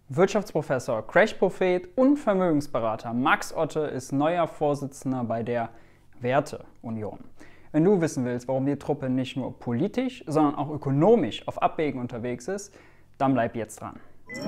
Wirtschaftsprofessor, Crash-Prophet und Vermögensberater Max Otte ist neuer Vorsitzender bei der Werteunion. Wenn du wissen willst, warum die Truppe nicht nur politisch, sondern auch ökonomisch auf Abwägen unterwegs ist, dann bleib jetzt dran.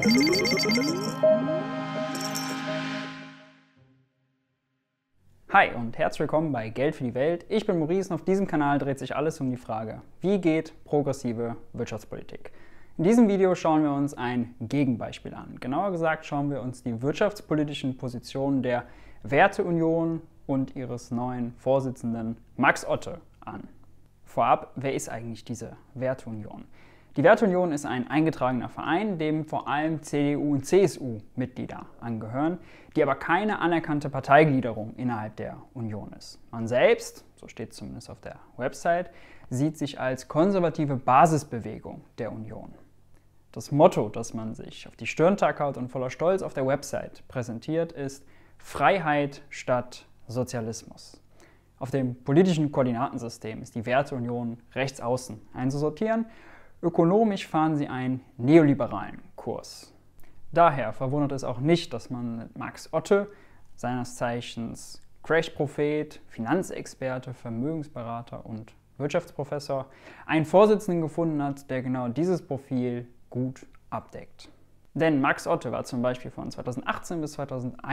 Hi und herzlich willkommen bei Geld für die Welt. Ich bin Maurice und auf diesem Kanal dreht sich alles um die Frage, wie geht progressive Wirtschaftspolitik? In diesem Video schauen wir uns ein Gegenbeispiel an. Genauer gesagt schauen wir uns die wirtschaftspolitischen Positionen der Werteunion und ihres neuen Vorsitzenden Max Otte an. Vorab, wer ist eigentlich diese Werteunion? Die Werteunion ist ein eingetragener Verein, dem vor allem CDU und CSU-Mitglieder angehören, die aber keine anerkannte Parteigliederung innerhalb der Union ist. Man selbst, so steht es zumindest auf der Website, sieht sich als konservative Basisbewegung der Union. Das Motto, das man sich auf die Stirn tackert und voller Stolz auf der Website präsentiert, ist Freiheit statt Sozialismus. Auf dem politischen Koordinatensystem ist die Werteunion rechts außen einzusortieren. Ökonomisch fahren sie einen neoliberalen Kurs. Daher verwundert es auch nicht, dass man mit Max Otte, seines Zeichens Crash-Prophet, Finanzexperte, Vermögensberater und Wirtschaftsprofessor, einen Vorsitzenden gefunden hat, der genau dieses Profil gut abdeckt. Denn Max Otte war zum Beispiel von 2018 bis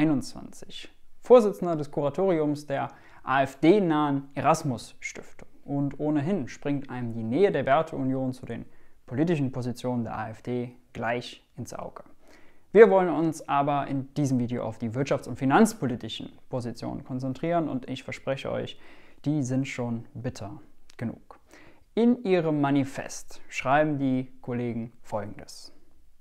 2021 Vorsitzender des Kuratoriums der AfD-nahen Erasmus-Stiftung. Und ohnehin springt einem die Nähe der Werteunion zu den politischen Positionen der AfD gleich ins Auge. Wir wollen uns aber in diesem Video auf die wirtschafts- und finanzpolitischen Positionen konzentrieren und ich verspreche euch, die sind schon bitter genug. In ihrem Manifest schreiben die Kollegen Folgendes: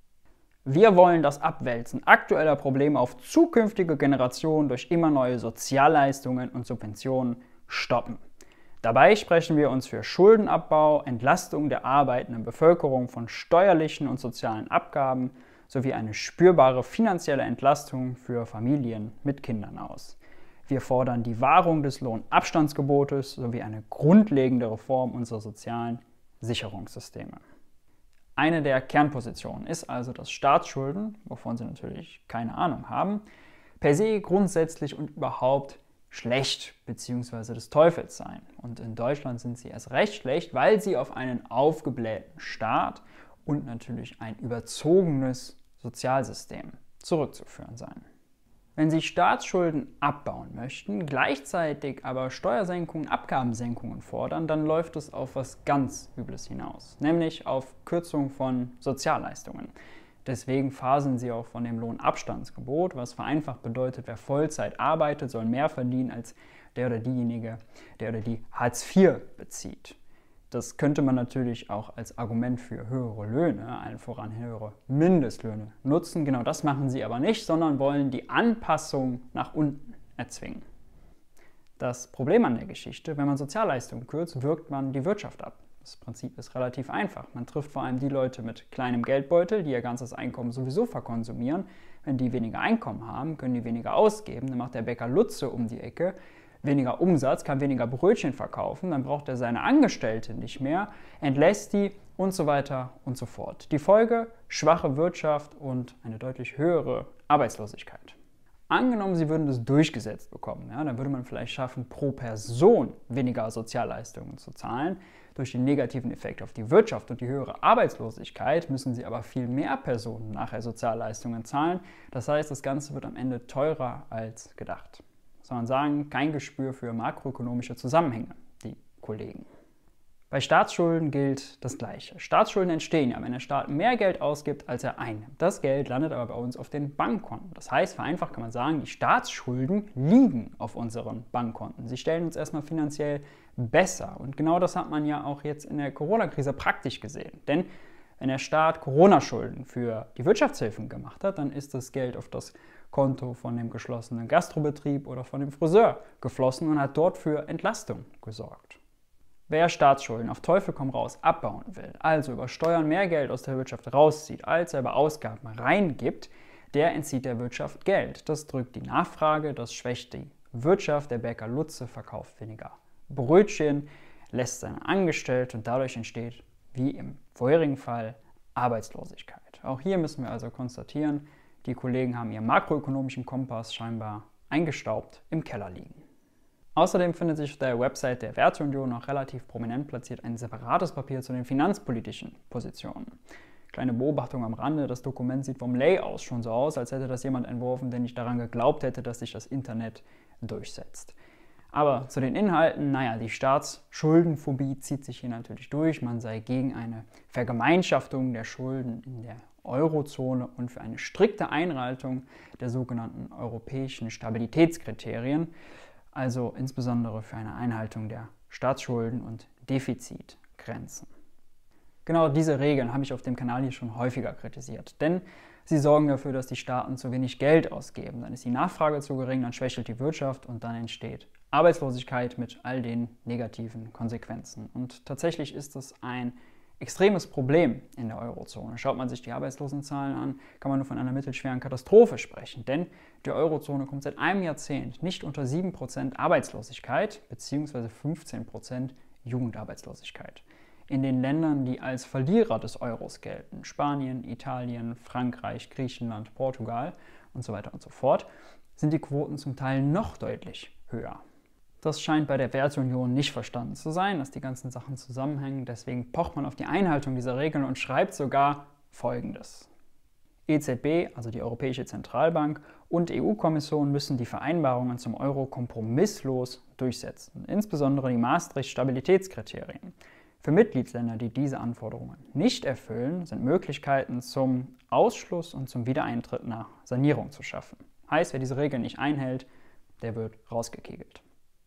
Wir wollen das Abwälzen aktueller Probleme auf zukünftige Generationen durch immer neue Sozialleistungen und Subventionen stoppen. Dabei sprechen wir uns für Schuldenabbau, Entlastung der arbeitenden Bevölkerung von steuerlichen und sozialen Abgaben sowie eine spürbare finanzielle Entlastung für Familien mit Kindern aus. Wir fordern die Wahrung des Lohnabstandsgebotes sowie eine grundlegende Reform unserer sozialen Sicherungssysteme. Eine der Kernpositionen ist also, dass Staatsschulden, wovon sie natürlich keine Ahnung haben, per se grundsätzlich und überhaupt schlecht bzw. des Teufels seien. Und in Deutschland sind sie erst recht schlecht, weil sie auf einen aufgeblähten Staat und natürlich ein überzogenes Sozialsystem zurückzuführen seien. Wenn Sie Staatsschulden abbauen möchten, gleichzeitig aber Steuersenkungen, Abgabensenkungen fordern, dann läuft es auf was ganz Übles hinaus, nämlich auf Kürzung von Sozialleistungen. Deswegen phasen sie auch von dem Lohnabstandsgebot, was vereinfacht bedeutet, wer Vollzeit arbeitet, soll mehr verdienen als der oder diejenige, der oder die Hartz IV bezieht. Das könnte man natürlich auch als Argument für höhere Löhne, allen voran höhere Mindestlöhne, nutzen. Genau das machen sie aber nicht, sondern wollen die Anpassung nach unten erzwingen. Das Problem an der Geschichte: Wenn man Sozialleistungen kürzt, wirkt man die Wirtschaft ab. Das Prinzip ist relativ einfach. Man trifft vor allem die Leute mit kleinem Geldbeutel, die ihr ganzes Einkommen sowieso verkonsumieren. Wenn die weniger Einkommen haben, können die weniger ausgeben. Dann macht der Bäcker Lutze um die Ecke weniger Umsatz, kann weniger Brötchen verkaufen, dann braucht er seine Angestellte nicht mehr, entlässt die und so weiter und so fort. Die Folge: schwache Wirtschaft und eine deutlich höhere Arbeitslosigkeit. Angenommen, sie würden das durchgesetzt bekommen, dann würde man vielleicht schaffen, pro Person weniger Sozialleistungen zu zahlen. Durch den negativen Effekt auf die Wirtschaft und die höhere Arbeitslosigkeit müssen sie aber viel mehr Personen nachher Sozialleistungen zahlen. Das heißt, das Ganze wird am Ende teurer als gedacht. Sondern sagen, kein Gespür für makroökonomische Zusammenhänge, die Kollegen. Bei Staatsschulden gilt das Gleiche. Staatsschulden entstehen ja, wenn der Staat mehr Geld ausgibt, als er einnimmt. Das Geld landet aber bei uns auf den Bankkonten. Das heißt, vereinfacht kann man sagen, die Staatsschulden liegen auf unseren Bankkonten. Sie stellen uns erstmal finanziell besser. Und genau das hat man ja auch jetzt in der Corona-Krise praktisch gesehen. Denn wenn der Staat Corona-Schulden für die Wirtschaftshilfen gemacht hat, dann ist das Geld auf das Konto von dem geschlossenen Gastrobetrieb oder von dem Friseur geflossen und hat dort für Entlastung gesorgt. Wer Staatsschulden auf Teufel komm raus abbauen will, also über Steuern mehr Geld aus der Wirtschaft rauszieht, als er bei Ausgaben reingibt, der entzieht der Wirtschaft Geld. Das drückt die Nachfrage, das schwächt die Wirtschaft, der Bäcker Lutze verkauft weniger Brötchen, lässt seine Angestellte und dadurch entsteht, wie im vorherigen Fall, Arbeitslosigkeit. Geld. Auch hier müssen wir also konstatieren, die Kollegen haben ihren makroökonomischen Kompass scheinbar eingestaubt im Keller liegen. Außerdem findet sich auf der Website der Werteunion noch relativ prominent platziert ein separates Papier zu den finanzpolitischen Positionen. Kleine Beobachtung am Rande, das Dokument sieht vom Layout schon so aus, als hätte das jemand entworfen, der nicht daran geglaubt hätte, dass sich das Internet durchsetzt. Aber zu den Inhalten, die Staatsschuldenphobie zieht sich hier natürlich durch. Man sei gegen eine Vergemeinschaftung der Schulden in der Eurozone und für eine strikte Einhaltung der sogenannten europäischen Stabilitätskriterien, also insbesondere für eine Einhaltung der Staatsschulden und Defizitgrenzen. Genau diese Regeln habe ich auf dem Kanal hier schon häufiger kritisiert, denn sie sorgen dafür, dass die Staaten zu wenig Geld ausgeben. Dann ist die Nachfrage zu gering, dann schwächelt die Wirtschaft und dann entsteht Arbeitslosigkeit mit all den negativen Konsequenzen. Und tatsächlich ist das ein extremes Problem in der Eurozone. Schaut man sich die Arbeitslosenzahlen an, kann man nur von einer mittelschweren Katastrophe sprechen, denn die Eurozone kommt seit einem Jahrzehnt nicht unter 7% Arbeitslosigkeit bzw. 15% Jugendarbeitslosigkeit. In den Ländern, die als Verlierer des Euros gelten, Spanien, Italien, Frankreich, Griechenland, Portugal und so weiter und so fort, sind die Quoten zum Teil noch deutlich höher. Das scheint bei der Werteunion nicht verstanden zu sein, dass die ganzen Sachen zusammenhängen. Deswegen pocht man auf die Einhaltung dieser Regeln und schreibt sogar Folgendes. EZB, also die Europäische Zentralbank, und EU-Kommission müssen die Vereinbarungen zum Euro kompromisslos durchsetzen, insbesondere die Maastricht-Stabilitätskriterien. Für Mitgliedsländer, die diese Anforderungen nicht erfüllen, sind Möglichkeiten zum Ausschluss und zum Wiedereintritt nach Sanierung zu schaffen. Heißt, wer diese Regeln nicht einhält, der wird rausgekegelt.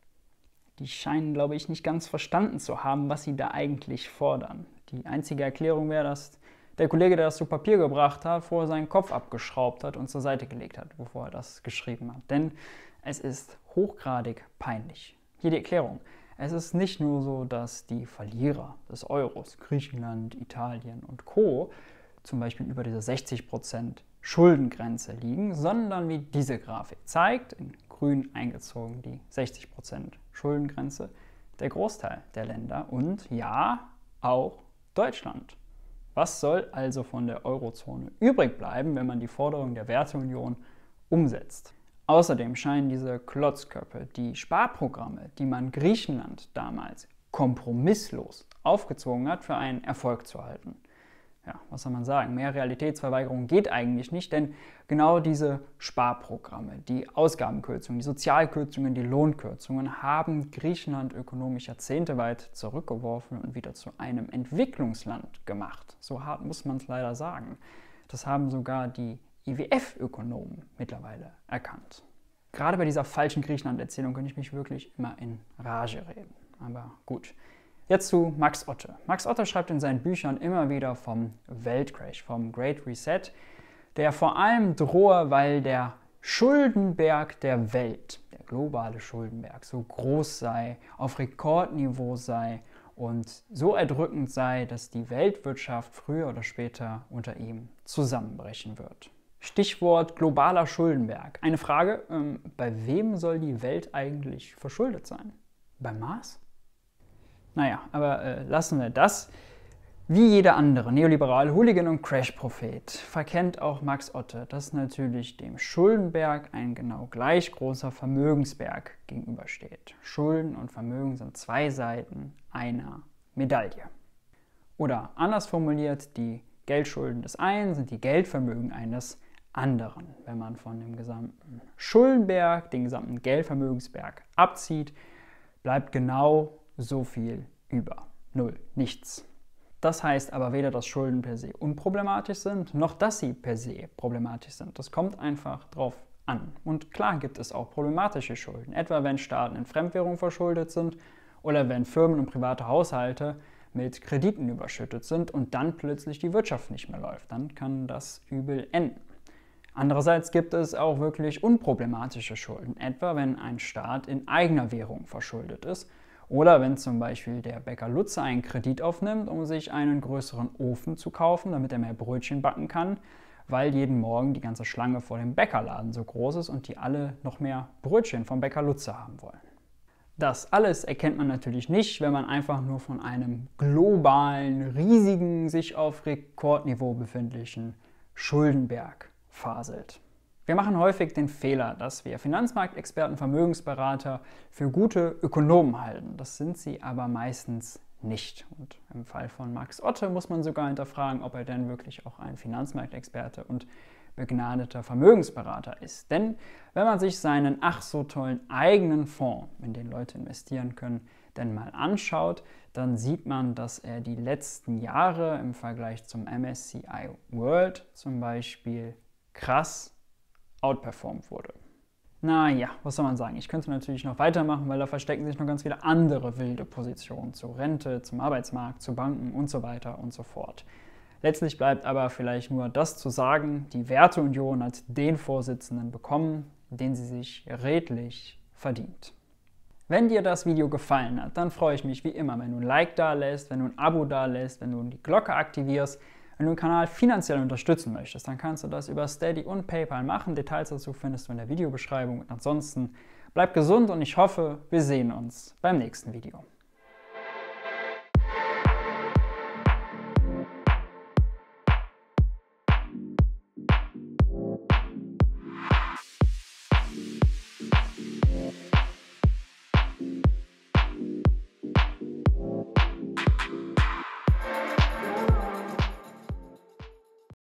Die scheinen, glaube ich, nicht ganz verstanden zu haben, was sie da eigentlich fordern. Die einzige Erklärung wäre, dass der Kollege, der das zu Papier gebracht hat, vorher seinen Kopf abgeschraubt hat und zur Seite gelegt hat, bevor er das geschrieben hat. Denn es ist hochgradig peinlich. Hier die Erklärung. Es ist nicht nur so, dass die Verlierer des Euros, Griechenland, Italien und Co., zum Beispiel über dieser 60% Schuldengrenze liegen, sondern wie diese Grafik zeigt, in grün eingezogen die 60% Schuldengrenze, der Großteil der Länder und ja, auch Deutschland. Was soll also von der Eurozone übrig bleiben, wenn man die Forderung der Werteunion umsetzt? Außerdem scheinen diese Klotzköpfe die Sparprogramme, die man Griechenland damals kompromisslos aufgezwungen hat, für einen Erfolg zu halten. Ja, was soll man sagen? Mehr Realitätsverweigerung geht eigentlich nicht, denn genau diese Sparprogramme, die Ausgabenkürzungen, die Sozialkürzungen, die Lohnkürzungen haben Griechenland ökonomisch jahrzehnteweit zurückgeworfen und wieder zu einem Entwicklungsland gemacht. So hart muss man es leider sagen. Das haben sogar die IWF-Ökonomen mittlerweile erkannt. Gerade bei dieser falschen Griechenland-Erzählung könnte ich mich wirklich immer in Rage reden. Aber gut. Jetzt zu Max Otte. Max Otte schreibt in seinen Büchern immer wieder vom Weltcrash, vom Great Reset, der vor allem drohe, weil der Schuldenberg der Welt, der globale Schuldenberg, so groß sei, auf Rekordniveau sei und so erdrückend sei, dass die Weltwirtschaft früher oder später unter ihm zusammenbrechen wird. Stichwort globaler Schuldenberg. Eine Frage, bei wem soll die Welt eigentlich verschuldet sein? Beim Mars? Naja, aber lassen wir das. Wie jeder andere neoliberale Hooligan und Crash-Prophet verkennt auch Max Otte, dass natürlich dem Schuldenberg ein genau gleich großer Vermögensberg gegenübersteht. Schulden und Vermögen sind zwei Seiten einer Medaille. Oder anders formuliert, die Geldschulden des einen sind die Geldvermögen eines anderen. Wenn man von dem gesamten Schuldenberg, den gesamten Geldvermögensberg abzieht, bleibt genau so viel über. Null. Nichts. Das heißt aber weder, dass Schulden per se unproblematisch sind, noch dass sie per se problematisch sind. Das kommt einfach drauf an. Und klar gibt es auch problematische Schulden, etwa wenn Staaten in Fremdwährung verschuldet sind oder wenn Firmen und private Haushalte mit Krediten überschüttet sind und dann plötzlich die Wirtschaft nicht mehr läuft. Dann kann das übel enden. Andererseits gibt es auch wirklich unproblematische Schulden, etwa wenn ein Staat in eigener Währung verschuldet ist oder wenn zum Beispiel der Bäcker Lutze einen Kredit aufnimmt, um sich einen größeren Ofen zu kaufen, damit er mehr Brötchen backen kann, weil jeden Morgen die ganze Schlange vor dem Bäckerladen so groß ist und die alle noch mehr Brötchen vom Bäcker Lutze haben wollen. Das alles erkennt man natürlich nicht, wenn man einfach nur von einem globalen, riesigen, sich auf Rekordniveau befindlichen Schuldenberg faselt. Wir machen häufig den Fehler, dass wir Finanzmarktexperten, Vermögensberater für gute Ökonomen halten. Das sind sie aber meistens nicht. Und im Fall von Max Otte muss man sogar hinterfragen, ob er denn wirklich auch ein Finanzmarktexperte und begnadeter Vermögensberater ist. Denn wenn man sich seinen ach so tollen eigenen Fonds, in den Leute investieren können, denn mal anschaut, dann sieht man, dass er die letzten Jahre im Vergleich zum MSCI World zum Beispiel krass outperformt wurde. Naja, was soll man sagen? Ich könnte natürlich noch weitermachen, weil da verstecken sich noch ganz viele andere wilde Positionen zur Rente, zum Arbeitsmarkt, zu Banken und so weiter und so fort. Letztlich bleibt aber vielleicht nur das zu sagen, die Werteunion hat den Vorsitzenden bekommen, den sie sich redlich verdient. Wenn dir das Video gefallen hat, dann freue ich mich wie immer, wenn du ein Like da lässt, wenn du ein Abo da lässt, wenn du die Glocke aktivierst. Wenn du den Kanal finanziell unterstützen möchtest, dann kannst du das über Steady und PayPal machen. Details dazu findest du in der Videobeschreibung. Und ansonsten bleib gesund und ich hoffe, wir sehen uns beim nächsten Video.